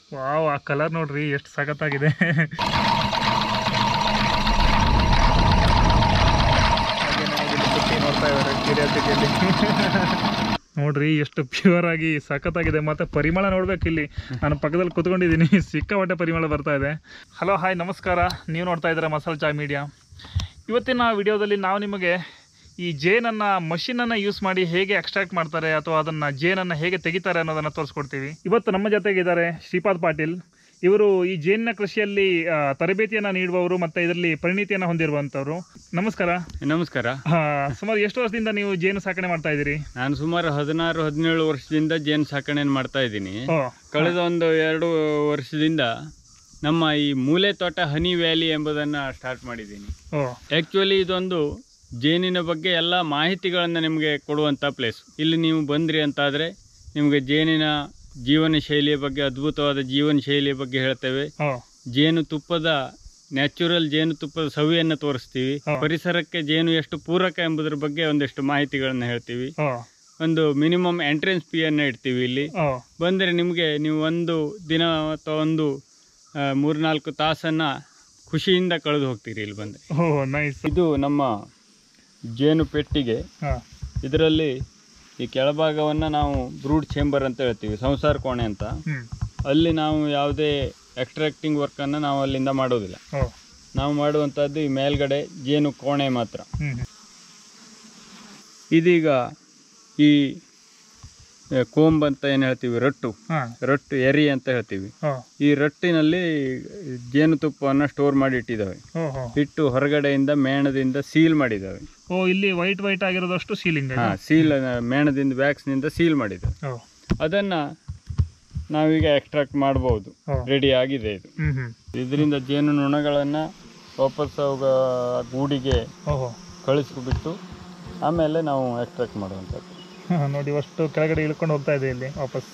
Wow, ಆ colour ನೋಡ್ರಿ ಎಷ್ಟು ಸಖತ್ತಾಗಿದೆ. ನೋಡ್ತಾ ಇದ್ದಾರೆ ಕ್ಯೂರಿಯಾಸಿಟಿಯಲ್ಲಿ. ನೋಡ್ರಿ ಎಷ್ಟು ಪ್ಯೂರ್ ಆಗಿ ಸಖತ್ತಾಗಿದೆ. ಮತ್ತೆ ಪರಿಮಳ ನೋಡ್ಬೇಕು. ಇಲ್ಲಿ ನಾನು ಪಕ್ಕದಲ್ಲಿ ಕುತ್ಕೊಂಡಿದ್ದೀನಿ, ಸಿಕ್ಕಾಪಟ್ಟೆ ಪರಿಮಳ ಬರ್ತಾ ಇದೆ. ಹಲೋ, ಹಾಯ್, ನಮಸ್ಕಾರ. ನೀವು ನೋಡ್ತಾ ಇದ್ದೀರಾ ಮಸಾಲ ಚಾಯ್ ಮೀಡಿಯಾ. ಇವತ್ತಿನ ವಿಡಿಯೋದಲ್ಲಿ ನಾವು ನಿಮಗೆ ಈ ಜೇನನ್ನು ಮಷಿನನ್ನು ಯೂಸ್ ಮಾಡಿ ಹೇಗೆ ಎಕ್ಸ್ಟ್ರಾಕ್ಟ್ ಮಾಡ್ತಾರೆ ಅಥವಾ ಅದನ್ನು ಜೇನನ್ನು ಹೇಗೆ ತೆಗಿತಾರೆ ಅನ್ನೋದನ್ನು ತೋರಿಸ್ಕೊಡ್ತೀವಿ. ಇವತ್ತು ನಮ್ಮ ಜೊತೆಗಿದ್ದಾರೆ ಶ್ರೀಪಾದ್ ಪಾಟೀಲ್. ಇವರು ಈ ಜೇನಿನ ಕೃಷಿಯಲ್ಲಿ ತರಬೇತಿಯನ್ನು ನೀಡುವವರು ಮತ್ತು ಇದರಲ್ಲಿ ಪರಿಣಿತಿಯನ್ನು ಹೊಂದಿರುವಂಥವ್ರು. ನಮಸ್ಕಾರ. ನಮಸ್ಕಾರ. ಸುಮಾರು ಎಷ್ಟು ವರ್ಷದಿಂದ ನೀವು ಜೇನು ಸಾಕಣೆ ಮಾಡ್ತಾ ಇದ್ದೀರಿ? ನಾನು ಸುಮಾರು 16-17 ವರ್ಷದಿಂದ ಜೇನು ಸಾಕಣೆ ಮಾಡ್ತಾ ಇದ್ದೀನಿ. ಕಳೆದ ಒಂದು 2 ವರ್ಷದಿಂದ ನಮ್ಮ ಈ ಮೂಲೆ ತೋಟ ಹನಿ ವ್ಯಾಲಿ ಎಂಬುದನ್ನು ಸ್ಟಾರ್ಟ್ ಮಾಡಿದ್ದೀನಿ. ಆ್ಯಕ್ಚುಲಿ ಇದೊಂದು ಜೇನಿನ ಬಗ್ಗೆ ಎಲ್ಲ ಮಾಹಿತಿಗಳನ್ನು ನಿಮಗೆ ಕೊಡುವಂಥ ಪ್ಲೇಸ್. ಇಲ್ಲಿ ನೀವು ಬಂದ್ರಿ ಅಂತಾದರೆ ನಿಮಗೆ ಜೇನಿನ ಜೀವನ ಶೈಲಿಯ ಬಗ್ಗೆ, ಅದ್ಭುತವಾದ ಜೀವನ ಶೈಲಿಯ ಬಗ್ಗೆ ಹೇಳ್ತೇವೆ. ಜೇನುತುಪ್ಪದ ನ್ಯಾಚುರಲ್ ಜೇನುತುಪ್ಪದ ಸವಿಯನ್ನು ತೋರಿಸ್ತೀವಿ. ಪರಿಸರಕ್ಕೆ ಜೇನು ಎಷ್ಟು ಪೂರಕ ಎಂಬುದರ ಬಗ್ಗೆ ಒಂದಿಷ್ಟು ಮಾಹಿತಿಗಳನ್ನು ಹೇಳ್ತೀವಿ. ಒಂದು ಮಿನಿಮಮ್ ಎಂಟ್ರೆನ್ಸ್ ಫೀಯನ್ನು ಇಡ್ತೀವಿ. ಇಲ್ಲಿ ಬಂದರೆ ನಿಮಗೆ ನೀವು ಒಂದು ದಿನ ಅಥವಾ ಒಂದು 3-4 ತಾಸನ್ನು ಖುಷಿಯಿಂದ ಕಳೆದು ಹೋಗ್ತೀರಿ ಇಲ್ಲಿ ಬಂದರೆ. ಇದು ನಮ್ಮ ಜೇನು ಪೆಟ್ಟಿಗೆ. ಇದರಲ್ಲಿ ಈ ಕೆಳಭಾಗವನ್ನು ನಾವು ಬ್ರೂಡ್ ಚೇಂಬರ್ ಅಂತ ಹೇಳ್ತೀವಿ, ಸಂಸಾರ ಕೋಣೆ ಅಂತ. ಅಲ್ಲಿ ನಾವು ಯಾವುದೇ ಎಕ್ಸ್ಟ್ರಾಕ್ಟಿಂಗ್ ವರ್ಕನ್ನು ನಾವು ಅಲ್ಲಿಂದ ಮಾಡೋದಿಲ್ಲ. ನಾವು ಮಾಡುವಂಥದ್ದು ಈ ಮೇಲ್ಗಡೆ ಜೇನು ಕೋಣೆ ಮಾತ್ರ. ಇದೀಗ ಈ ಕೋಂಬ್ ಅಂತ ಏನು ಹೇಳ್ತೀವಿ, ರಟ್ಟು ಎರಿ ಅಂತ ಹೇಳ್ತೀವಿ. ಈ ರಟ್ಟಿನಲ್ಲಿ ಜೇನುತುಪ್ಪವನ್ನು ಸ್ಟೋರ್ ಮಾಡಿ ಇಟ್ಟಿದ್ದಾವೆ. ಇಟ್ಟು ಹೊರಗಡೆಯಿಂದ ಮೇಣದಿಂದ ಸೀಲ್ ಮಾಡಿದ್ದಾವೆ. ಇಲ್ಲಿ ವೈಟ್ ಆಗಿರೋದಷ್ಟು ಸೀಲಿಂಗ್. ಸೀಲ್ ಮೇಣದಿಂದ ವ್ಯಾಕ್ಸ್ನಿಂದ ಸೀಲ್ ಮಾಡಿದ್ದಾವೆ. ಅದನ್ನ ನಾವೀಗ ಎಕ್ಸ್ಟ್ರಾಕ್ಟ್ ಮಾಡಬಹುದು. ರೆಡಿ ಆಗಿದೆ ಇದು. ಇದರಿಂದ ಜೇನು ನೊಣಗಳನ್ನು ವಾಪಸ್ ಗೂಡಿಗೆ ಕಳಿಸ್ಬಿಟ್ಟು ಆಮೇಲೆ ನಾವು ಎಕ್ಸ್ಟ್ರಾಕ್ಟ್ ಮಾಡುವಂಥದ್ದು. ನೋಡಿ, ಅಷ್ಟು ಕೆಳಗಡೆ ಇಳ್ಕೊಂಡು ಹೋಗ್ತಾ ಇದೆ ಇಲ್ಲಿ ವಾಪಸ್.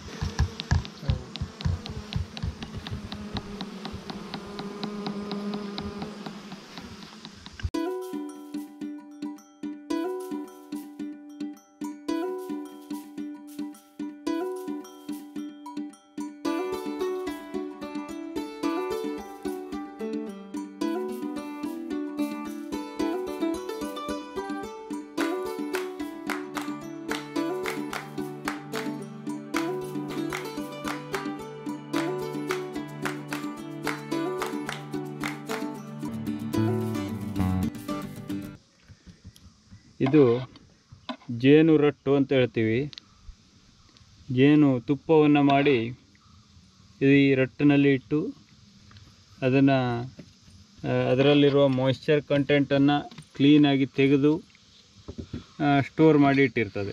ಇದು ಜೇನು ರಟ್ಟು ಅಂತ ಹೇಳ್ತೀವಿ. ಜೇನು ತುಪ್ಪವನ್ನು ಮಾಡಿ ಈ ರಟ್ಟಿನಲ್ಲಿ ಇಟ್ಟು ಅದನ್ನು ಅದರಲ್ಲಿರುವ ಮಾಯಿಶ್ಚರ್ ಕಂಟೆಂಟನ್ನು ಕ್ಲೀನಾಗಿ ತೆಗೆದು ಸ್ಟೋರ್ ಮಾಡಿ ಇಟ್ಟಿರ್ತದೆ.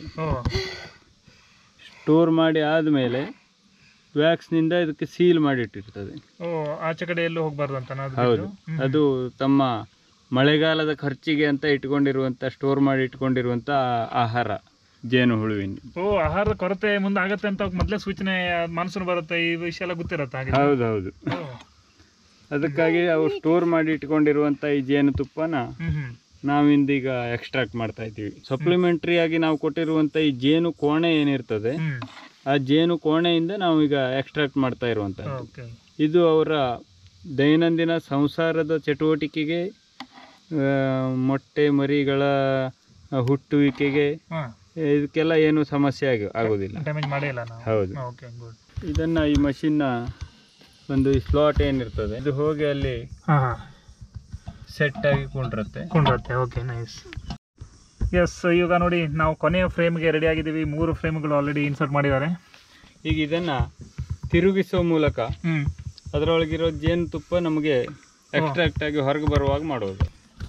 ಸ್ಟೋರ್ ಮಾಡಿ ಆದಮೇಲೆ ವ್ಯಾಕ್ಸ್ನಿಂದ ಇದಕ್ಕೆ ಸೀಲ್ ಮಾಡಿ ಇಟ್ಟಿರ್ತದೆ. ಆಚೆ ಕಡೆ ಎಲ್ಲೂ ಹೋಗಬಾರ್ದು ಅಂತ. ಹೌದು, ಅದು ತಮ್ಮ ಮಳೆಗಾಲದ ಖರ್ಚಿಗೆ ಅಂತ ಸ್ಟೋರ್ ಮಾಡಿ ಇಟ್ಕೊಂಡಿರುವಂಥ ಆಹಾರ ಜೇನು ಹುಳುವಿನ. ಆಹಾರದ ಕೊರತೆ ಮುಂದೆ ಆಗತ್ತೆ ಅಂತ ಮೊದಲೇ ಸೂಚನೆ ಮಾನ್ಸೂನ್ ಬರುತ್ತೆ, ಈ ವಿಷಯ ಎಲ್ಲ ಗೊತ್ತಿರತ್ತೆ. ಹೌದೌದು. ಅದಕ್ಕಾಗಿ ಅವು ಸ್ಟೋರ್ ಮಾಡಿ ಇಟ್ಕೊಂಡಿರುವಂಥ ಈ ಜೇನುತುಪ್ಪನ ನಾವಿಂದೀಗ ಎಕ್ಸ್ಟ್ರಾಕ್ಟ್ ಮಾಡ್ತಾ ಇದ್ದೀವಿ. ಸಪ್ಲಿಮೆಂಟ್ರಿ ಆಗಿ ನಾವು ಕೊಟ್ಟಿರುವಂಥ ಈ ಜೇನು ಕೋಣೆ ಏನಿರ್ತದೆ, ಆ ಜೇನು ಕೋಣೆಯಿಂದ ನಾವೀಗ ಎಕ್ಸ್ಟ್ರಾಕ್ಟ್ ಮಾಡ್ತಾ ಇರುವಂಥದ್ದು. ಇದು ಅವರ ದೈನಂದಿನ ಸಂಸಾರದ ಚಟುವಟಿಕೆಗೆ, ಮೊಟ್ಟೆ ಮರಿಗಳ ಹುಟ್ಟುವಿಕೆಗೆ, ಇದಕ್ಕೆಲ್ಲ ಏನು ಸಮಸ್ಯೆ ಆಗೋದಿಲ್ಲ. ಹೌದು. ಇದನ್ನ ಈ ಮಷಿನ್ನ ಒಂದು ಸ್ಲಾಟ್ ಏನಿರ್ತದೆ ಇದು ಹೋಗಿ ಅಲ್ಲಿ ಸೆಟ್ ಆಗಿ ಕುಂಡ್ರತ್ತೆ. Okay, nice. ಎಸ್, ಈಗ ನೋಡಿ ನಾವು ಕೊನೆಯ ಫ್ರೇಮ್ಗೆ ರೆಡಿ ಆಗಿದ್ದೀವಿ. 3 ಫ್ರೇಮ್ಗಳು ಆಲ್ರೆಡಿ ಇನ್ಸರ್ಟ್ ಮಾಡಿದ್ದಾರೆ. ಈಗ ಇದನ್ನ ತಿರುಗಿಸುವ ಮೂಲಕ ಅದರೊಳಗಿರೋ ಜೇನುತುಪ್ಪ ನಮಗೆ ಎಕ್ಸ್ಟ್ರಾಕ್ಟ್ ಆಗಿ ಹೊರಗೆ ಬರುವಾಗ ಮಾಡೋದು.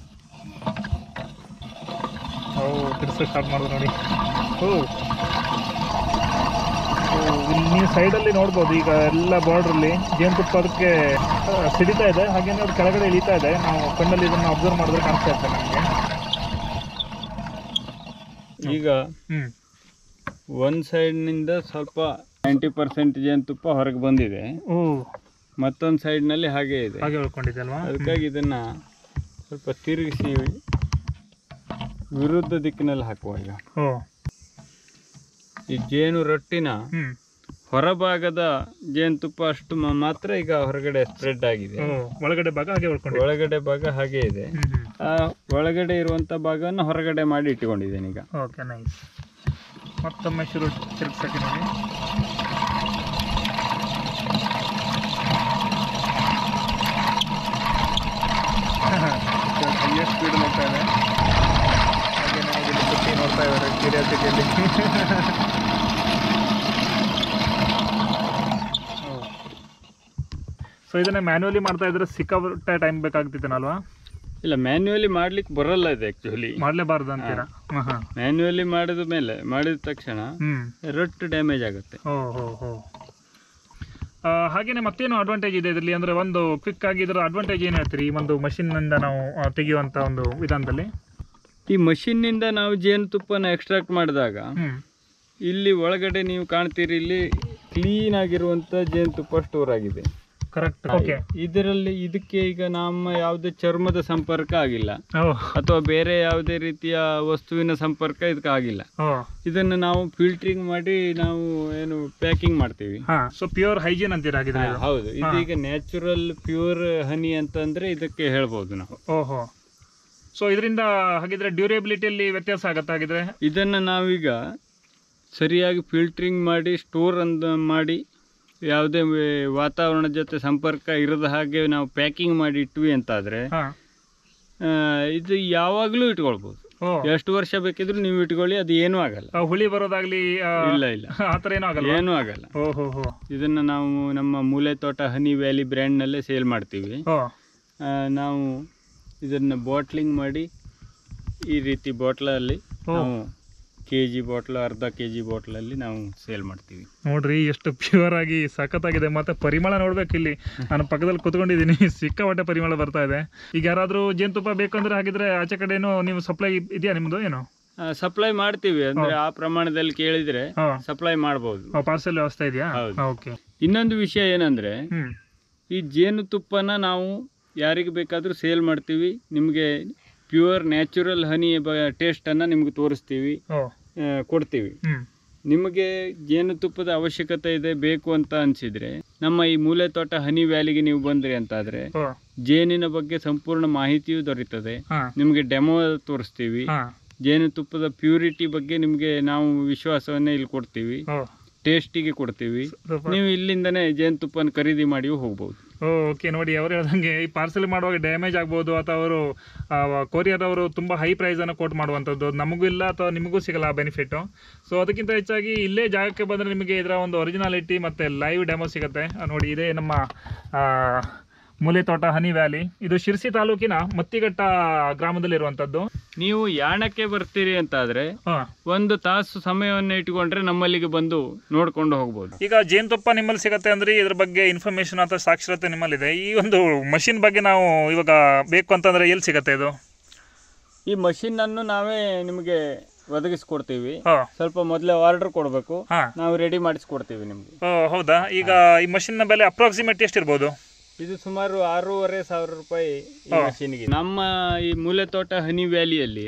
ಸ್ಟಾರ್ಟ್ ಮಾಡೋದು ನೋಡಿ. ನೀವು ಸೈಡಲ್ಲಿ ನೋಡ್ಬೋದು, ಈಗ ಎಲ್ಲ ಬಾರ್ಡ್ರಲ್ಲಿ ಜೇನುತುಪ್ಪ ಅದಕ್ಕೆ ಸಿಡಿತಾ ಇದೆ, ಹಾಗೇನೆ ಅದು ಕೆಳಗಡೆ ಇಳಿತಾ ಇದೆ. ನಾವು ಕಣ್ಣಲ್ಲಿ ಇದನ್ನು ಅಬ್ಸರ್ವ್ ಮಾಡಿದ್ರೆ ಕಾಣಿಸ್ತಾ ಇರ್ತದೆ ನಮಗೆ. ಈಗ ಒಂದು ಸೈಡ್ನಿಂದ ಸ್ವಲ್ಪ 90% ಜೇನುತುಪ್ಪ ಹೊರಗೆ ಬಂದಿದೆ. ಮತ್ತೊಂದು ಸೈಡ್ನಲ್ಲಿ ಹಾಗೆ ಇದೆ, ಹಾಗೆ ಉಳ್ಕೊಂಡಿದೆ ಅಲ್ವಾ. ಅದಕ್ಕಾಗಿ ಇದನ್ನು ಸ್ವಲ್ಪ ತಿರುಗಿಸಿ ವಿರುದ್ಧ ದಿಕ್ಕಿನಲ್ಲಿ ಹಾಕುವ. ಈಗ ಈ ಜೇನು ರಟ್ಟಿನ ಹೊರಭಾಗದ ಜೇನುತುಪ್ಪ ಅಷ್ಟು ಮಾತ್ರ ಈಗ ಹೊರಗಡೆ ಸ್ಪ್ರೆಡ್ ಆಗಿದೆ. ಒಳಗಡೆ ಭಾಗ ಹಾಗೆ ಉಳ್ಕೊಂಡು ಒಳಗಡೆ ಭಾಗ ಹಾಗೆ ಇದೆ. ಆ ಒಳಗಡೆ ಇರುವಂತ ಭಾಗವನ್ನು ಹೊರಗಡೆ ಮಾಡಿ ಇಟ್ಟುಕೊಂಡಿದ್ದೇನೆ ಈಗ. Okay, nice. ಮತ್ತೊಮ್ಮೆ ತಿರುಗಿಸಕ್ಕೆ ನೋಡಿ. ಹೈಯೆಸ್ಟ್ ಸ್ಪೀಡ್ ಹೋಗ್ತಾ ಇದೆ. ಹಾಗೆ ನಮಗೆ ಸುತ್ತಿ ನೋಡ್ತಾ ಇದ್ದಾರೆ ಕ್ಯೂರಿಯಾಸಿಟಿಯಲ್ಲಿ. ಸೊ ಇದನ್ನ ಮ್ಯಾನ್ಯುವಲಿ ಮಾಡ್ತಾ ಇದ್ರೆ ಸಿಕ್ಕಾಪಟ್ಟೆ ಟೈಮ್ ಬೇಕಾಗ್ತಿತ್ತೇನಲ್ವಾ? ಇಲ್ಲ, ಮ್ಯಾನ್ಯುವಲಿ ಮಾಡ್ಲಿಕ್ಕೆ ಬರಲ್ಲ ಇದು. ಆಕ್ಚುಲಿ ಮಾಡ್ಲೇಬಾರ್ದು ಅಂತೀರಾ? ಮ್ಯಾನ್ಯುವಲಿ ಮಾಡಿದ ತಕ್ಷಣ ರೊಟ್ಟು ಡ್ಯಾಮೇಜ್ ಆಗುತ್ತೆ. ಹಾಗೇನೆ ಮತ್ತೇನು ಅಡ್ವಾಂಟೇಜ್ ಇದೆ ಇದರಲ್ಲಿ ಅಂದ್ರೆ, ಒಂದು ಕ್ವಿಕ್ ಆಗಿ ಇದರ ಅಡ್ವಾಂಟೇಜ್ ಏನು ಹೇಳ್ತೀರಿ ಈ ಒಂದು ಮಷಿನ್ ನಿಂದ ನಾವು ತೆಗೆಯುವಂತ ಒಂದು ವಿಧಾನದಲ್ಲಿ? ಈ ಮಷಿನ್ ನಿಂದ ನಾವು ಜೇನುತುಪ್ಪನ ಎಕ್ಸ್ಟ್ರಾಕ್ಟ್ ಮಾಡಿದಾಗ ಇಲ್ಲಿ ಒಳಗಡೆ ನೀವು ಕಾಣ್ತೀರಿ, ಇಲ್ಲಿ ಕ್ಲೀನ್ ಆಗಿರುವಂತ ಜೇನುತುಪ್ಪ ಸ್ಟೋರ್ ಆಗಿದೆ. ಕರೆಕ್ಟ್. ಇದಕ್ಕೆ ಈಗ ನಮ್ಮ ಯಾವುದೇ ಚರ್ಮದ ಸಂಪರ್ಕ ಆಗಿಲ್ಲ ಅಥವಾ ಬೇರೆ ಯಾವುದೇ ರೀತಿಯ ವಸ್ತುವಿನ ಸಂಪರ್ಕ ಇದಕ್ಕೆ ಆಗಿಲ್ಲ. ಇದನ್ನು ನಾವು ಫಿಲ್ಟರಿಂಗ್ ಮಾಡಿ ನಾವು ಏನು ಪ್ಯಾಕಿಂಗ್ ಮಾಡ್ತೀವಿ. ಸೊ ಪ್ಯೂರ್ ಹೈಜೀನ್ ಅಂತೀರಾ? ಹೌದು, ಇದೀಗ ನ್ಯಾಚುರಲ್ ಪ್ಯೂರ್ ಹನಿ ಅಂತಂದ್ರೆ ಇದಕ್ಕೆ ಹೇಳ್ಬೋದು ನಾವು. ಓಹೋ. ಸೊ ಇದರಿಂದ ಹಾಗಿದ್ರೆ ಡ್ಯೂರೇಬಿಲಿಟಿಯಲ್ಲಿ ವ್ಯತ್ಯಾಸ ಆಗುತ್ತೆ ಹಾಗಿದ್ರೆ? ಇದನ್ನ ನಾವೀಗ ಸರಿಯಾಗಿ ಫಿಲ್ಟರಿಂಗ್ ಮಾಡಿ ಸ್ಟೋರ್ ಮಾಡಿ ಯಾವುದೇ ವಾತಾವರಣದ ಜೊತೆ ಸಂಪರ್ಕ ಇರದ ಹಾಗೆ ನಾವು ಪ್ಯಾಕಿಂಗ್ ಮಾಡಿ ಇಟ್ವಿ ಅಂತಾದ್ರೆ ಇದು ಯಾವಾಗ್ಲೂ ಇಟ್ಕೊಳ್ಬಹುದು. ಎಷ್ಟು ವರ್ಷ ಬೇಕಿದ್ರು ನೀವು ಇಟ್ಕೊಳ್ಳಿ, ಅದು ಏನೂ ಆಗಲ್ಲ. ಹುಳಿ ಬರೋದಾಗ್ಲಿ ಇಲ್ಲ ಆತರ ಏನೂ ಆಗಲ್ಲ. ಇದನ್ನ ನಾವು ನಮ್ಮ Moole Thota honey valley brand ನಲ್ಲೇ ಸೇಲ್ ಮಾಡ್ತೀವಿ. ನಾವು ಇದನ್ನ ಬಾಟ್ಲಿಂಗ್ ಮಾಡಿ ಈ ರೀತಿ ಬಾಟ್ಲಲ್ಲಿ ನಾವು ಕೆಜಿ ಬಾಟ್ಲ್, ಅರ್ಧ ಕೆಜಿ ಬಾಟ್ಲಲ್ಲಿ ನಾವು ಸೇಲ್ ಮಾಡ್ತೀವಿ. ನೋಡ್ರಿ ಎಷ್ಟು ಪ್ಯೂರ್ ಆಗಿ ಸಖತ್ತಾಗಿದೆ. ಮತ್ತೆ ಪರಿಮಳ ನೋಡ್ಬೇಕು, ಇಲ್ಲಿ ನಾನು ಪಕ್ಕದಲ್ಲಿ ಕುತ್ಕೊಂಡಿದ್ದೀನಿ, ಸಿಕ್ಕಾಪಟ್ಟೆ ಪರಿಮಳ ಬರ್ತಾ ಇದೆ. ಈಗ ಯಾರಾದ್ರೂ ಜೇನುತುಪ್ಪ ಬೇಕಂದ್ರೆ ಹಾಗಿದ್ರೆ ಆಚೆ ಕಡೆನೂ ನೀವು ಸಪ್ಲೈ ಇದೆಯಾ ನಿಮ್ದು? ಏನು ಸಪ್ಲೈ ಮಾಡ್ತೀವಿ ಅಂದ್ರೆ ಆ ಪ್ರಮಾಣದಲ್ಲಿ ಕೇಳಿದ್ರೆ ಸಪ್ಲೈ ಮಾಡಬಹುದು. ಪಾರ್ಸೆಲ್ ವ್ಯವಸ್ಥೆ ಇದೆಯಾ? ಓಕೆ. ಇನ್ನೊಂದು ವಿಷಯ ಏನಂದ್ರೆ, ಈ ಜೇನುತುಪ್ಪನ ನಾವು ಯಾರಿಗೆ ಬೇಕಾದ್ರೂ ಸೇಲ್ ಮಾಡ್ತೀವಿ. ನಿಮ್ಗೆ ಪ್ಯೂರ್ ನ್ಯಾಚುರಲ್ ಹನಿ ಟೇಸ್ಟ್ ಅನ್ನ ನಿಮ್ಗೆ ತೋರಿಸ್ತೀವಿ, ಕೊಡ್ತೀವಿ. ನಿಮಗೆ ಜೇನುತುಪ್ಪದ ಅವಶ್ಯಕತೆ ಇದೆ ಬೇಕು ಅಂತ ಅನ್ಸಿದ್ರೆ ನಮ್ಮ ಈ ಮೂಲೆ ತೋಟ ಹನಿ ವ್ಯಾಲಿಗೆ ನೀವು ಬಂದ್ರಿ ಅಂತಾದ್ರೆ ಜೇನಿನ ಬಗ್ಗೆ ಸಂಪೂರ್ಣ ಮಾಹಿತಿಯೂ ದೊರೀತದೆ. ನಿಮ್ಗೆ ಡೆಮೋ ತೋರಿಸ್ತೀವಿ. ಜೇನುತುಪ್ಪದ ಪ್ಯೂರಿಟಿ ಬಗ್ಗೆ ನಿಮ್ಗೆ ನಾವು ವಿಶ್ವಾಸವನ್ನೇ ಇಲ್ಲಿ ಕೊಡ್ತೀವಿ, ಟೇಸ್ಟಿಗೆ ಕೊಡ್ತೀವಿ. ನೀವು ಇಲ್ಲಿಂದನೇ ಜೇನುತುಪ್ಪನ ಖರೀದಿ ಮಾಡಿಯೂ ಹೋಗ್ಬೋದು. ಓಕೆ. ನೋಡಿ, ಅವರು ಹೇಳ್ದಂಗೆ ಈ ಪಾರ್ಸೆಲ್ ಮಾಡುವಾಗ ಡ್ಯಾಮೇಜ್ ಆಗ್ಬೋದು ಅಥವಾ ಅವರು ಕೊರಿಯರ್ ಅವರು ತುಂಬ ಹೈ ಪ್ರೈಸನ್ನು ಕೋಟ್ ಮಾಡುವಂಥದ್ದು ನಮಗೂ ಇಲ್ಲ ಅಥವಾ ನಿಮಗೂ ಸಿಗಲ್ಲ ಆ ಬೆನಿಫಿಟ್ಟು. ಸೊ ಅದಕ್ಕಿಂತ ಹೆಚ್ಚಾಗಿ ಇಲ್ಲೇ ಜಾಗಕ್ಕೆ ಬಂದರೆ ನಿಮಗೆ ಇದರ ಒಂದು ಒರಿಜಿನಾಲಿಟಿ ಮತ್ತು ಲೈವ್ ಡೆಮೋ ಸಿಗುತ್ತೆ. ನೋಡಿ, ಇದೇ ನಮ್ಮ ಮೂಲೆ ತೋಟ ಹನಿ ವ್ಯಾಲಿ. ಇದು ಶಿರ್ಸಿ ತಾಲೂಕಿನ ಮತ್ತಿಘಟ್ಟ ಗ್ರಾಮದಲ್ಲಿರುವಂಥದ್ದು. ನೀವು ಯಾಣಕ್ಕೆ ಬರ್ತೀರಿ ಅಂತಾದ್ರೆ 1 ತಾಸು ಸಮಯವನ್ನು ಇಟ್ಕೊಂಡ್ರೆ ನಮ್ಮಲ್ಲಿಗೆ ಬಂದು ನೋಡ್ಕೊಂಡು ಹೋಗ್ಬೋದು. ಈಗ ಜೇನುತುಪ್ಪ ನಿಮ್ಮಲ್ಲಿ ಸಿಗತ್ತೆ ಅಂದ್ರೆ ಇದ್ರ ಬಗ್ಗೆ ಇನ್ಫಾರ್ಮೇಶನ್ ಅಥವಾ ಸಾಕ್ಷರತೆ ನಿಮ್ಮಲ್ಲಿದೆ. ಈ ಒಂದು ಮಷಿನ್ ಬಗ್ಗೆ ನಾವು ಇವಾಗ ಬೇಕು ಅಂತಂದ್ರೆ ಎಲ್ಲಿ ಸಿಗತ್ತೆ ಇದು? ಈ ಮಷಿನ್ ಅನ್ನು ನಾವೇ ನಿಮಗೆ ಒದಗಿಸ್ಕೊಡ್ತೀವಿ. ಸ್ವಲ್ಪ ಮೊದಲೇ ಆರ್ಡರ್ ಕೊಡಬೇಕು, ನಾವು ರೆಡಿ ಮಾಡಿಸ್ಕೊಡ್ತೀವಿ ನಿಮ್ಗೆ. ಹೌದಾ? ಈಗ ಈ ಮಷಿನ್ ಬೆಲೆ ಅಪ್ರಾಕ್ಸಿಮೇಟ್ ಎಷ್ಟಿರ್ಬೋದು? ಇದು ಸುಮಾರು 6,500 ರೂಪಾಯಿ ಮಷಿನ್ಗೆ. ನಮ್ಮ ಈ ಮೂಲೆ ತೋಟ ಹನಿ ವ್ಯಾಲಿಯಲ್ಲಿ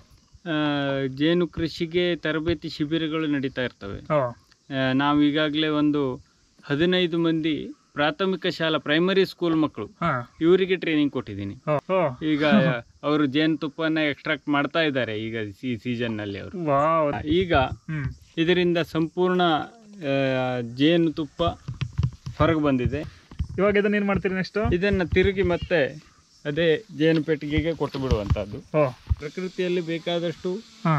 ಜೇನು ಕೃಷಿಗೆ ತರಬೇತಿ ಶಿಬಿರಗಳು ನಡೀತಾ ಇರ್ತವೆ. ನಾವು ಈಗಾಗಲೇ ಒಂದು 15 ಮಂದಿ ಪ್ರಾಥಮಿಕ ಶಾಲಾ ಪ್ರೈಮರಿ ಸ್ಕೂಲ್ ಮಕ್ಕಳು ಇವರಿಗೆ ಟ್ರೈನಿಂಗ್ ಕೊಟ್ಟಿದ್ದೀನಿ. ಈಗ ಅವರು ಜೇನುತುಪ್ಪನ ಎಕ್ಸ್ಟ್ರಾಕ್ಟ್ ಮಾಡ್ತಾ ಇದ್ದಾರೆ ಈಗ ಈ ಸೀಸನ್ ನಲ್ಲಿ. ಅವರು ಈಗ ಇದರಿಂದ ಸಂಪೂರ್ಣ ಜೇನುತುಪ್ಪ ಹೊರಗೆ ಬಂದಿದೆ. ಇವಾಗ ಇದನ್ನ ಏನ್ ಮಾಡ್ತೀರಿ ನೆಕ್ಸ್ಟ್? ಇದನ್ನ ತಿರುಗಿ ಮತ್ತೆ ಅದೇ ಜೇನು ಪೆಟ್ಟಿಗೆಗೆ ಕೊಟ್ಟು ಬಿಡುವಂತದ್ದು. ಪ್ರಕೃತಿಯಲ್ಲಿ ಬೇಕಾದಷ್ಟು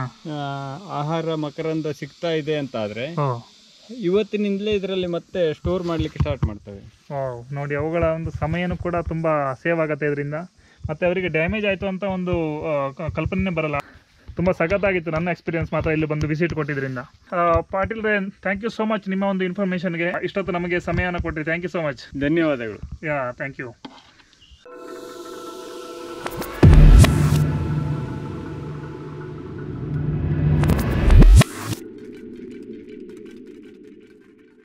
ಆಹಾರ ಮಕರಂದ ಸಿಗ್ತಾ ಇದೆ ಅಂತ ಆದ್ರೆ ಇವತ್ತಿನಿಂದಲೇ ಇದರಲ್ಲಿ ಮತ್ತೆ ಸ್ಟೋರ್ ಮಾಡ್ಲಿಕ್ಕೆ ಸ್ಟಾರ್ಟ್ ಮಾಡ್ತವೆ. ನೋಡಿ, ಅವುಗಳ ಒಂದು ಸಮಯನೂ ಕೂಡ ತುಂಬಾ ಸೇವ್ ಆಗುತ್ತೆ ಇದರಿಂದ. ಮತ್ತೆ ಅವರಿಗೆ ಡ್ಯಾಮೇಜ್ ಆಯ್ತು ಅಂತ ಒಂದು ಕಲ್ಪನೆ ಬರಲ್ಲ. ತುಂಬ ಸಖತ್ತಾಗಿತ್ತು ನನ್ನ ಎಕ್ಸ್ಪೀರಿಯನ್ಸ್ ಮಾತ್ರ ಇಲ್ಲಿ ಬಂದು ವಿಸಿಟ್ ಕೊಟ್ಟಿದ್ರಿಂದ. ಪಾಟೀಲ್ ರೇ, ಥ್ಯಾಂಕ್ ಯು ಸೋ ಮಚ್ ನಿಮ್ಮ ಒಂದು ಇನ್ಫಾರ್ಮೇಷನ್ಗೆ. ಇಷ್ಟೊತ್ತು ನಮಗೆ ಸಮಯನ ಕೊಟ್ಟಿರಿ. Thank you so much. ಧನ್ಯವಾದಗಳು. Thank you.